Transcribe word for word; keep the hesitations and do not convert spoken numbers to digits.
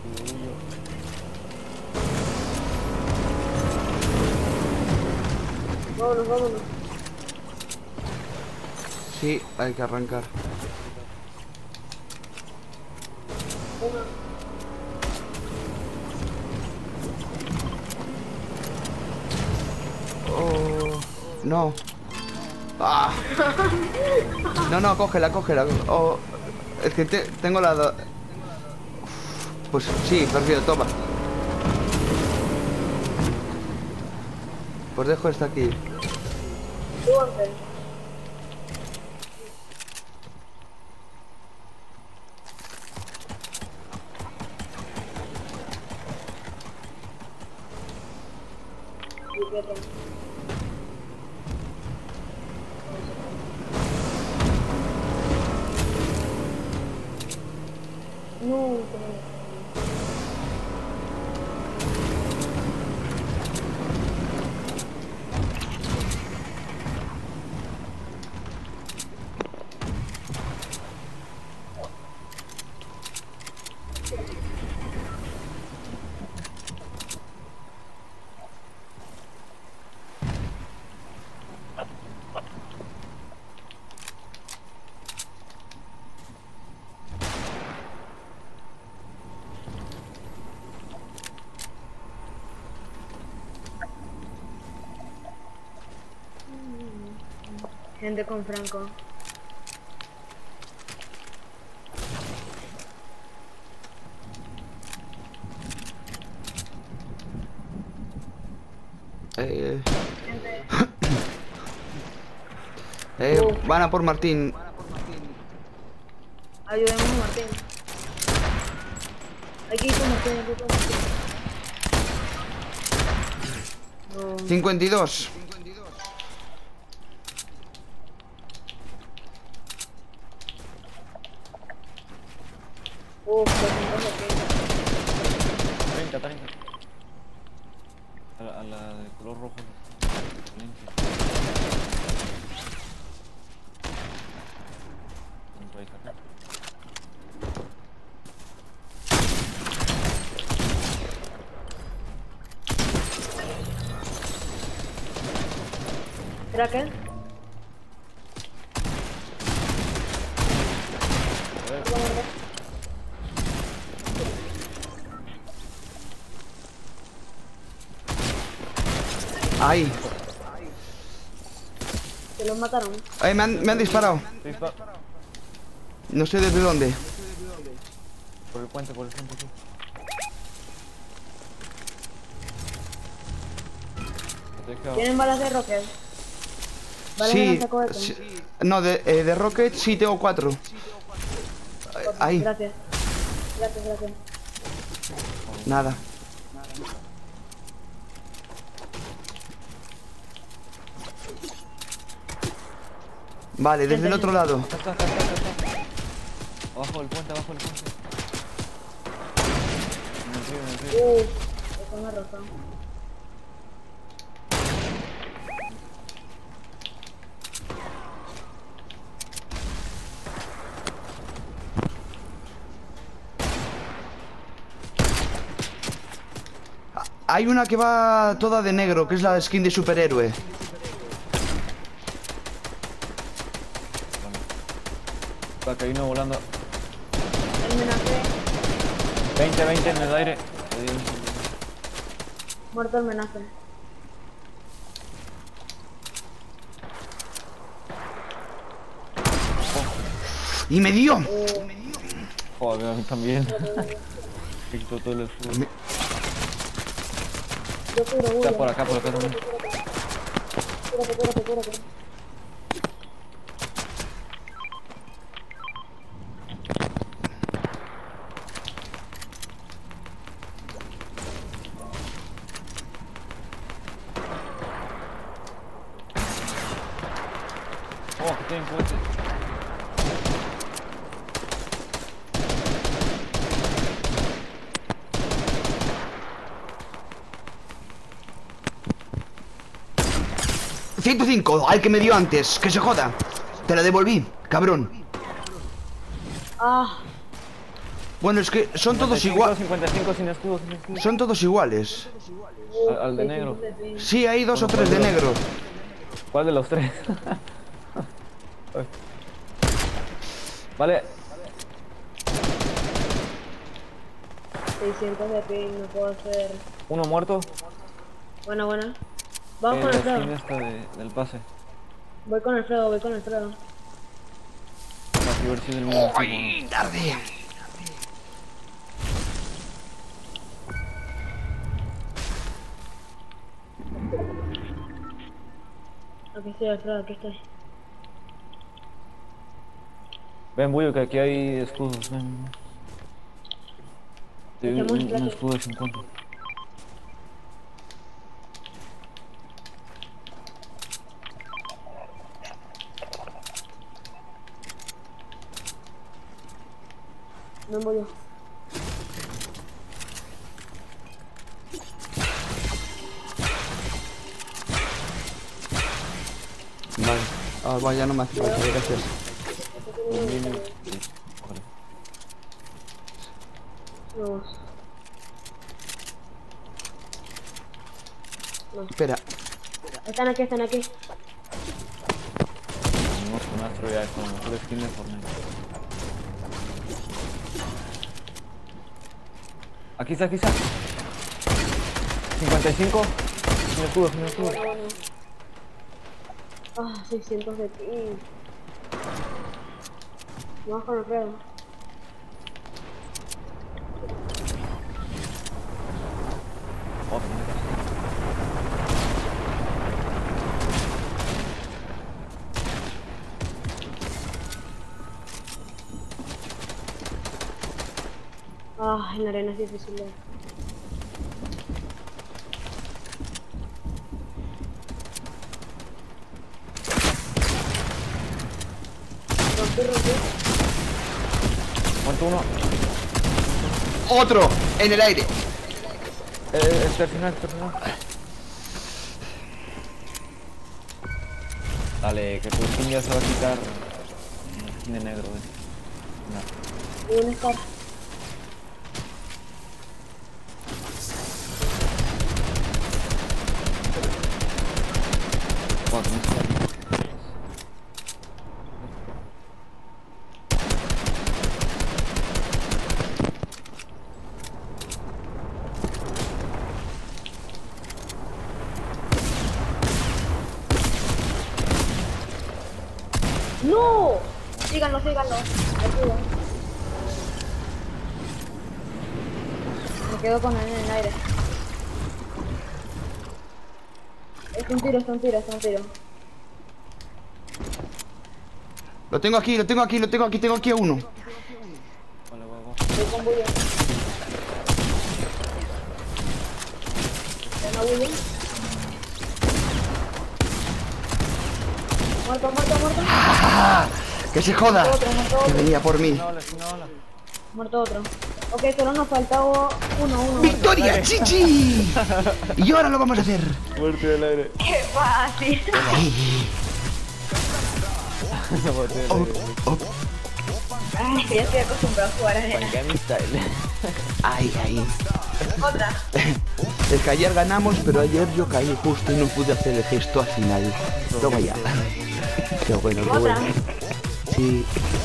Vámonos, vámonos. Sí, hay que arrancar. Venga. Oh, no. Ah. No, no, cógela, cógela. Oh, es que te, tengo la... Uf, pues sí, prefiero, toma. Pues dejo esta aquí. Súbate. No, gente con Franco. Eh, Gente. eh, Uf. van a por Martín. Ayudemos a Martín. Hay que ir con Martín, hay que ir con Martín. No. cincuenta y dos. Uf, doscientos ochenta. treinta, treinta. A la, a la de color rojo. veinte. ¿Cuánto hay acá? ¿Era qué? A ver. Ahí. Se los mataron. Ahí me han, me han disparado. Sí, está. No sé desde dónde. Por el puente, por el puente, sí. Deja- ¿Tienen balas de rocket? ¿Balas de Sí, lanzacohetes? sí. No, de, eh, de Rocket sí tengo cuatro. Ahí, Gracias. Gracias, gracias. nada. Vale, desde el otro lado. Acá está, acá está, acá está. Abajo del puente, abajo del puente. En el río, en el río. Uff, eso me ha rozado. Hay una que va toda de negro, que es la skin de superhéroe. Va, que hay uno volando. El menaje. veinte, veinte en el aire. Muerto el menaje. ¡Y me dio! Joder, a mí también. Me quitó todo el escudo. Yo curo, Está por acá, por acá también. Cúrate, cúrate, cúrate. Oh, que tienen puente. ciento cinco, al que me dio antes, que se joda. Te la devolví, cabrón. Ah, Bueno, es que son todos iguales. cincuenta y cinco sin escudo, sin escudo. Son todos iguales. Al, al de negro. Sí, hay dos o tres de negro. ¿Cuál de los tres? Vale. seiscientos de ping, no puedo hacer. Uno muerto. Buena, buena. Vamos Eh, con la Alfredo. skin esta de, del pase. Voy con Alfredo, voy con Alfredo. Para ver si es del mismo equipo, ¡Ay, tarde! Aquí estoy, Alfredo, aquí estoy. ¿no? Ven, Bullo, que aquí hay escudos. Ven. Te doy Echamos un, un plato. escudo de cincuenta. No voy yo. Vale. Ah, vaya, no me hace falta, gracias. Vamos. Espera. Están aquí, están aquí. Venimos con Astro ya con la mejor skin de Fortnite. Aquí está, aquí está. cincuenta y cinco. Sin escudo, sin escudo. Bueno, bueno. Ah, seiscientos de ping. Vamos con Alfredo. Otro, ¿no? Ah, en la arena es difícil de... Rompí, rompí. Muerto uno. ¡Otro! En el aire. Eh, este al final, este al final. Dale, que tu skin ya se va a quitar. La skin de negro, eh. No. Y un Scar. Cuatro, no sé. ¡No! Síganlo, síganlo. Ayuda. Me quedo con él en el aire. Es un tiro, es un tiro, es un tiro. Lo tengo aquí, lo tengo aquí, lo tengo aquí, tengo aquí a uno. Vale, va, va. Voy con Bullion. Ven a Bullion. Muerto, muerto, muerto. ¡Ah! ¡Que se joda! Otro, muerto Que otro. venía por mí. Una ola, una ola. Muerto otro. Ok, solo nos faltaba uno, uno. ¡Victoria! ¡Chichi! Y ahora lo vamos a hacer. Muerte del aire. ¡Qué fácil! Ay, Muerte del oh, aire. oh, Ay, que ya estoy acostumbrado a jugar a arena. Pangami style. ay, ay. Otra. Es que ayer ganamos, pero ayer yo caí justo y no pude hacer el gesto al final. Toma ya. Qué bueno, qué Otra. bueno. Sí.